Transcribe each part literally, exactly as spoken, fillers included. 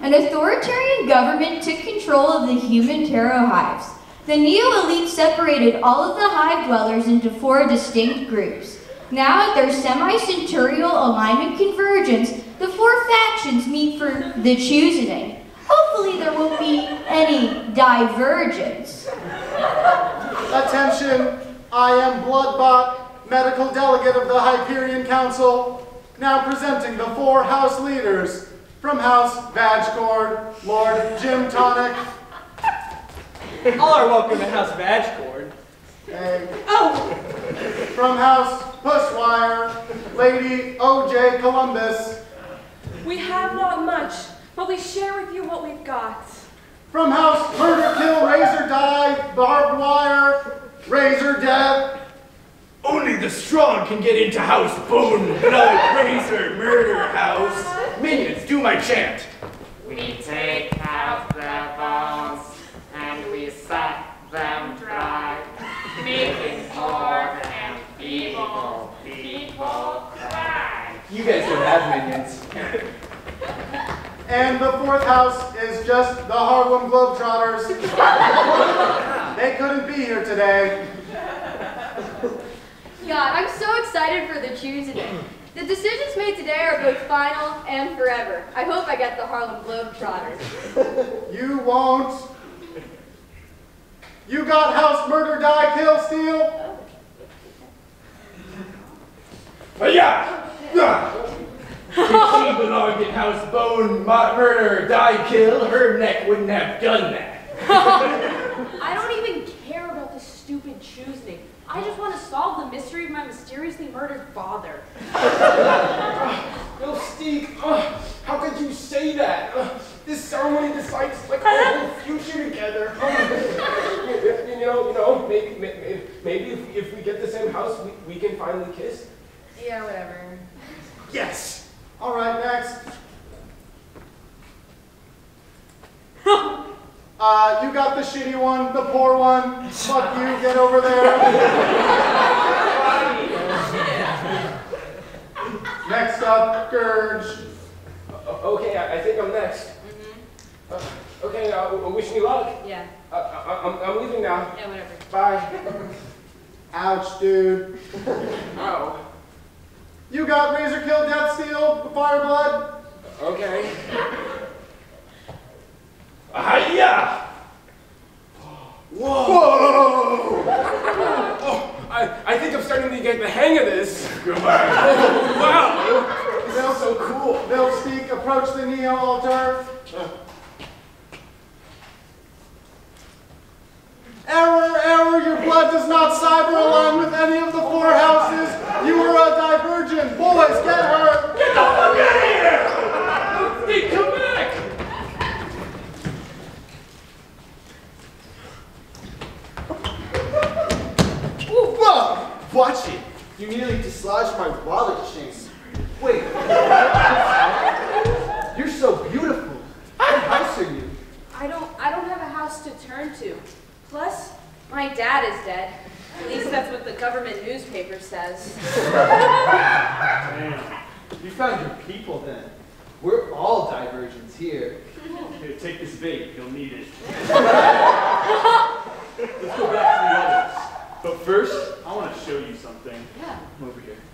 an authoritarian government took control of the human taro hives. The neo-elite separated all of the hive dwellers into four distinct groups. Now, at their semi-centurial alignment convergence, the four factions meet for the choosing. Hopefully there won't be any divergence. Attention, I am Bloodbot, medical delegate of the Hyperion Council, now presenting the four house leaders. From House Vagcord, Lord Jim Tonic. All are welcome to House Vagcord. Hey. Oh! From House Pushwire, Lady O J Columbus. We have not much, but we share with you what we've got. From House Murder Kill Razor Die, Barbed Wire, Razor Death. Only the strong can get into House Bone, Blood, Razor, Murder House. Minions, do my chant. We take out their bones and we set them dry, making poor and evil people cry. You guys don't have minions. And the fourth house is just the Harlem Globetrotters. They couldn't be here today. God, I'm so excited for the choosing. The decisions made today are both final and forever. I hope I get the Harlem Globetrotters. You won't. You got House Murder Die Kill Steal? Oh yeah! If she belonged in House Bone, Murder, Die, Kill, her neck wouldn't have done that. I don't even care about this stupid choosing. I just want to solve the mystery of my mysteriously murdered father. Bill Steek, uh, how could you say that? Uh, this ceremony decides like our whole future together. Uh, you know, you know, maybe, maybe, maybe if, if we get the same house, we, we can finally kiss. Yeah, whatever. Yes. All right, next. Uh, you got the shitty one, the poor one. Fuck you, get over there. Next up, Gurge. Uh, okay, I, I think I'm next. Mm-hmm. Uh, okay, uh, wish me luck. Yeah. Uh, I, I'm, I'm leaving now. Yeah, whatever. Bye. Ouch, dude. Ow. You got Razor Kill, Death Steal, Fire Blood. Okay. Hiya! Whoa! Whoa! Oh, I, I think I'm starting to get the hang of this. Goodbye. Wow! This is so cool. Bill Steek, approach the Neo altar. Error, error, your blood does not cyber align with any of the four houses. You are a divergent. Boys, get her. Get the fuck out of here! Steek, come back! Whoa! Watch it! You nearly dislodged my wallet chain. Wait. You're so beautiful. What house are you? I don't, I don't have a house to turn to. Plus, my dad is dead. At least that's what the government newspaper says. Damn. You found your people then. We're all divergents here. Here, take this bait. You'll need it. Let's go back to the others. But first, I want to show you something. Yeah. Come over here.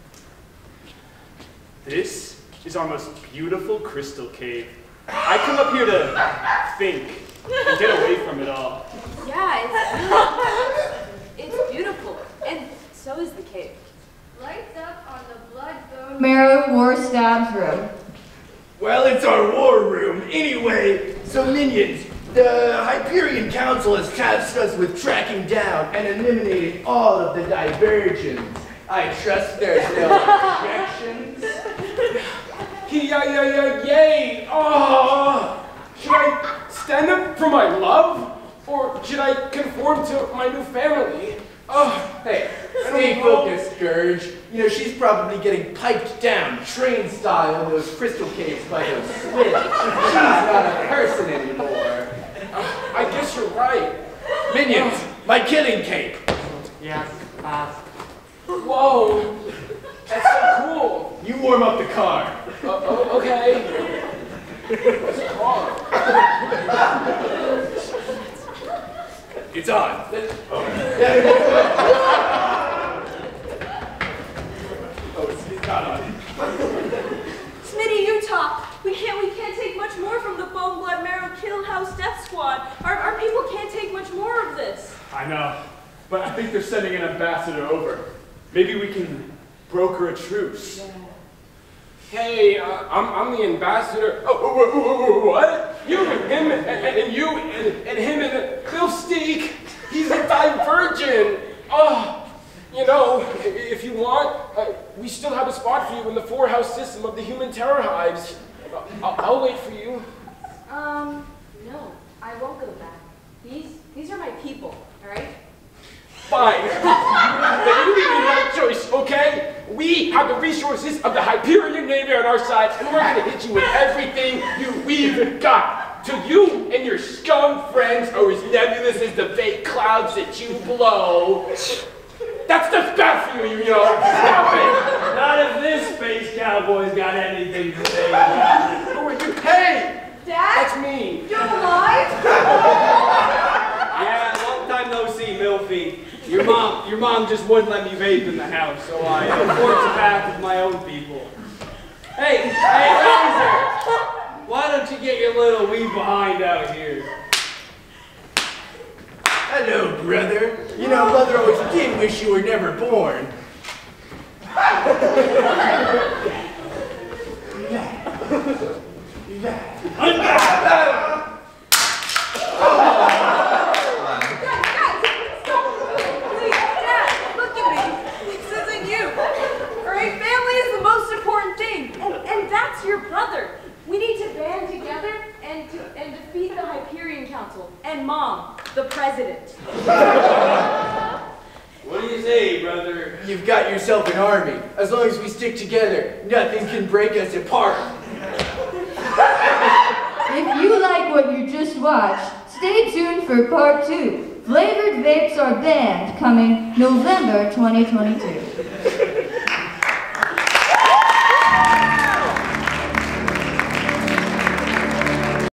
This is our most beautiful crystal cave. I come up here to think and get away from it all. Yeah, it's, it's beautiful. And so is the cave. Lights up on the blood bone. Marrow War Stabs Room. Well, it's our war room anyway. So minions, the Hyperion Council has tasked us with tracking down and eliminating all of the divergents. I trust there's no objections. Yeah, yeah, yeah, yay! Oh! Should I stand up for my love? Or should I conform to my new family? Oh, Hey, stay focused, Scourge. You know, she's probably getting piped down, train style, in those crystal caves by those squids. She's not a person anymore. uh, I guess you're right. Minions, my killing cape. Yes, boss. Whoa! That's so cool. You warm up the car. Uh, oh, okay. It's on. Oh, it's, it's not on. Smitty, Utah, we can't, we can't take much more from the Bone Blood Marrow Kill House Death Squad. Our, our people can't take much more of this. I know, but I think they're sending an ambassador over. Maybe we can broker a truce. Hey, uh, I'm, I'm the ambassador. Oh, oh, oh, oh, what? You and him and, and, and you and, and him and Bill Steak. He's a divergent. Oh, you know, if you want, uh, we still have a spot for you in the four-house system of the human terror hives. I'll, I'll wait for you. Um, no, I won't go back. These, these are my people, all right? Fine. Then you leave me no choice, okay? We have the resources of the Hyperion Navy on our side, and we're gonna hit you with everything you we've got. To you and your scum friends are as nebulous as the fake clouds that you blow. That's just bad for you, you know. Stop it! Not if this space cowboy's got anything to say about it. Who are you? Hey! Dad? That's me. You're alive? Yeah, long time no see, Milfy. Your mom, your mom just wouldn't let me vape in the house, so I forged a path with my own people. Hey, hey, Razor! Why don't you get your little wee behind out here? Hello, brother. You know, Mother always did wish you were never born. And Mom, the president. What do you say, brother? You've got yourself an army. As long as we stick together, nothing can break us apart. If you like what you just watched, stay tuned for part two. Flavored vapes are banned, coming November twenty twenty-two.